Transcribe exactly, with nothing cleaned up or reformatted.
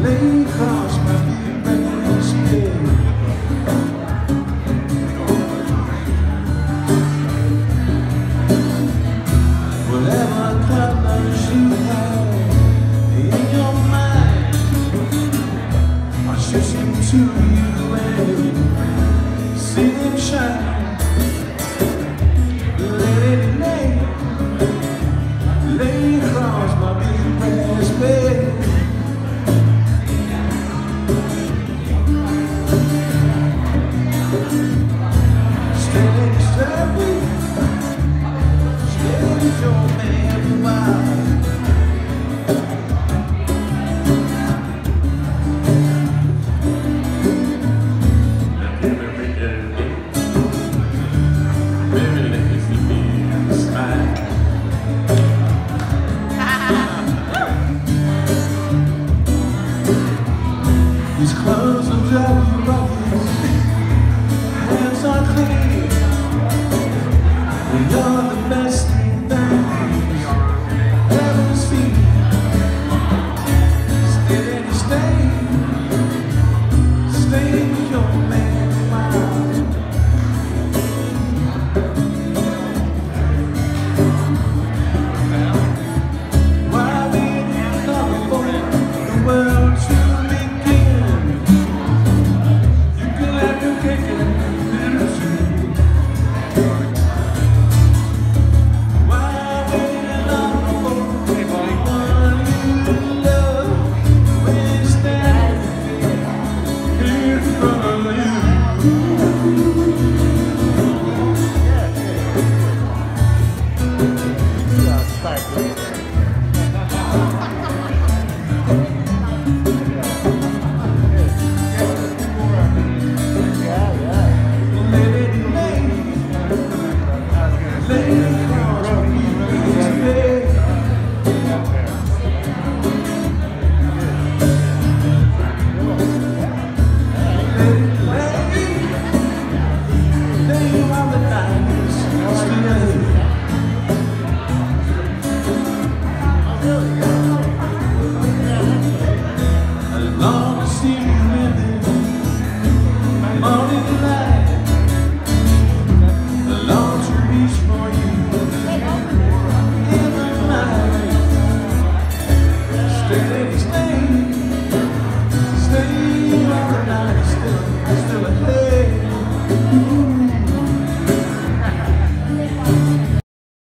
lay across my breakfast bed. Whatever colors you have in your mind are shifting to you and see them shine. Let it lay, lay across my big brass bed. Steady, steady, steady, your man wild. These clothes will drive you right.